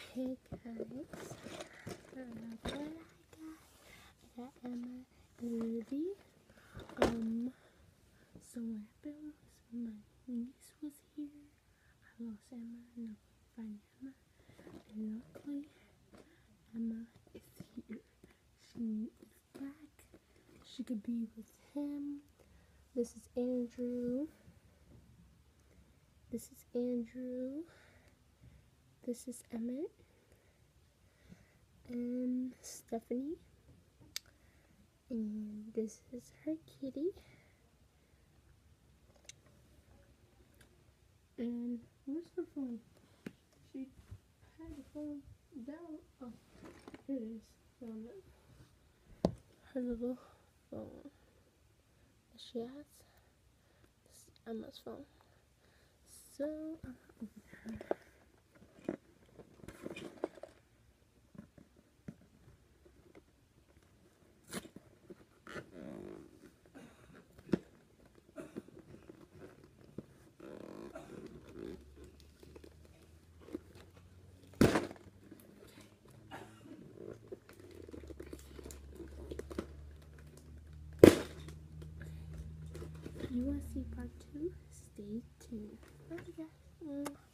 Hey guys, what I got Emma and Ruby. So what happened was my niece was here. I lost Emma and I couldn't find Emma. And luckily, Emma is here. She is back. She could be with him. This is Andrew. This is Andrew. This is Emmett. And Stephanie. And this is her kitty. And where's her phone? She had the phone down. Oh, here it is. Found it. Her little phone that she has. This is Emma's phone. So, I'm gonna open her. If you want to see part 2, stay tuned. Bye guys.